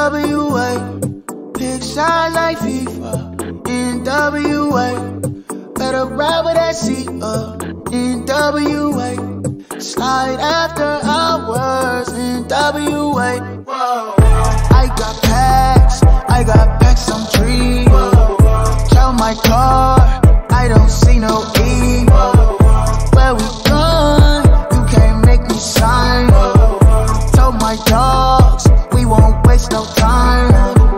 NWA. Big side like FIFA. NWA. Better ride with that seat up. NWA. Slide after hours. NWA. Whoa. I got packs, I'm dreaming. Tell my car, I don't see no evil. Where we going? You can't make me sign. Tell my dogs, we won't waste no time.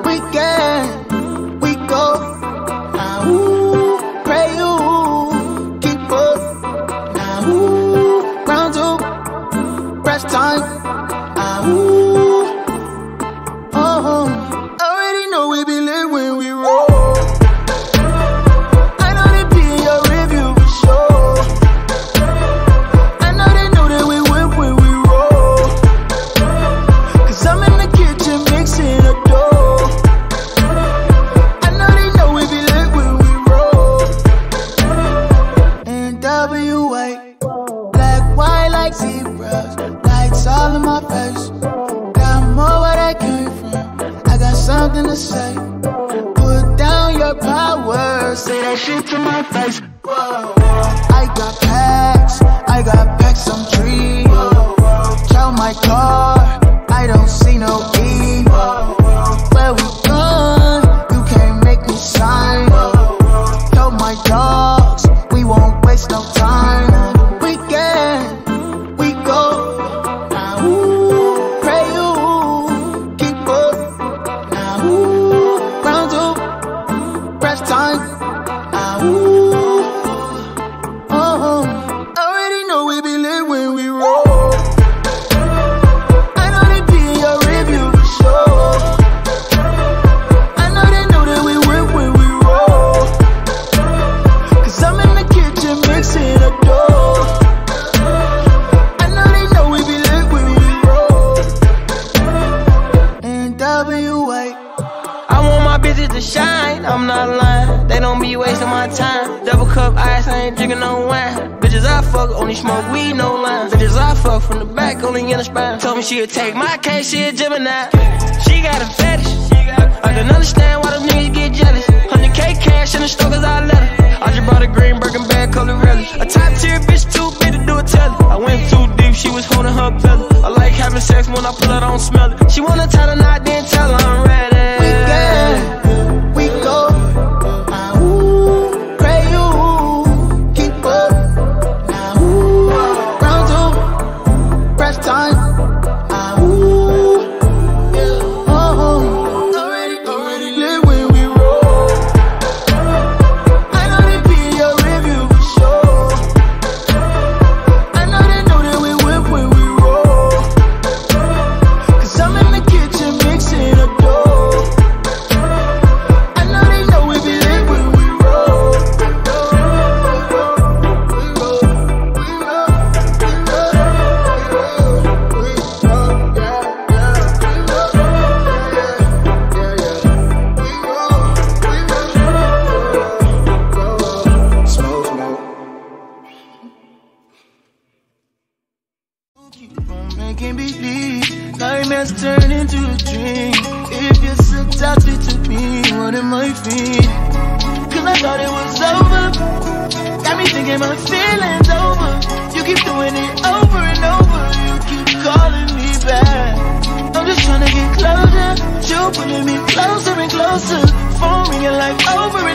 We go. Now ooh, pray you keep up. Now ooh, round two, press time. Now ooh, already know we be lit when we roll. All in my face, got more where that came from. I got something to say. Put down your power, say that shit to my face. Whoa. I got packs, I'm dreaming. Tell my car, I don't see no evil. Where we going? You can't make me sign. Tell my dogs, we won't waste no time. I'm not lying, they don't be wasting my time. Double cup ice, I ain't drinking no wine. Bitches I fuck, only smoke weed, no lines. Bitches I fuck from the back, only in the spine. Told me she'd take my case, she a Gemini. She got a fetish, I can understand why them niggas get jealous. 100K cash in the store cause I let her. I just brought a green Birkin bag, color relish. A top tier bitch too big to do a telly. I went too deep, she was holding her belly. I like having sex when I pull it, I don't smell it. She wanna tie the knot, then tell her I'm ready. We go. Now ooh, pray you keep up. Now ooh, round two, press time. Now ooh, already lit when we roll. I know they be in your review for sure. I know they know that we whip when we roll. Cause I'm in the kitchen mixing up dough. Making believe nightmares turn into a dream. If you're so toxic to me, what am I feeling? Cause I thought it was over. Got me thinking my feelings over. You keep doing it over and over. You keep calling me back. I'm just trying to get closer, but you pulling me closer and closer. Phone ringing like over